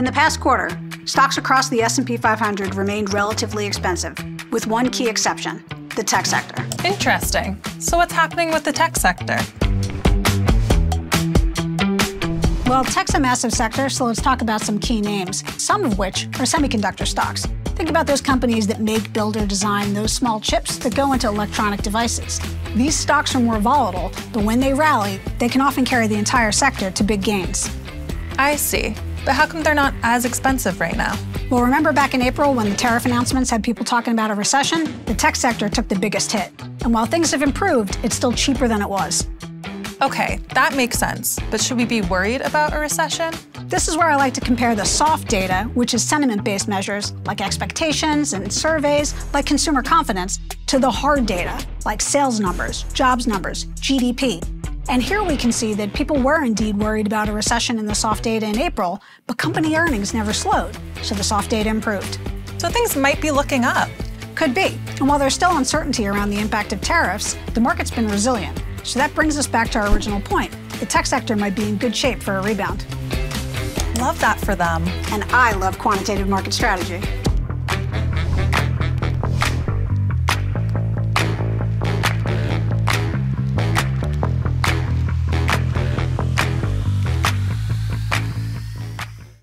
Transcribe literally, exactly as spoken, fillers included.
In the past quarter, stocks across the S and P five hundred remained relatively expensive, with one key exception, the tech sector. Interesting. So what's happening with the tech sector? Well, tech's a massive sector, so let's talk about some key names, some of which are semiconductor stocks. Think about those companies that make, build, or design those small chips that go into electronic devices. These stocks are more volatile, but when they rally, they can often carry the entire sector to big gains. I see. But how come they're not as expensive right now? Well, remember back in April when the tariff announcements had people talking about a recession? The tech sector took the biggest hit. And while things have improved, it's still cheaper than it was. Okay, that makes sense. But should we be worried about a recession? This is where I like to compare the soft data, which is sentiment-based measures like expectations and surveys, like consumer confidence, to the hard data, like sales numbers, jobs numbers, G D P. And here we can see that people were indeed worried about a recession in the soft data in April, but company earnings never slowed, so the soft data improved. So things might be looking up. Could be. And while there's still uncertainty around the impact of tariffs, the market's been resilient. So that brings us back to our original point. The tech sector might be in good shape for a rebound. Love that for them. And I love quantitative market strategy.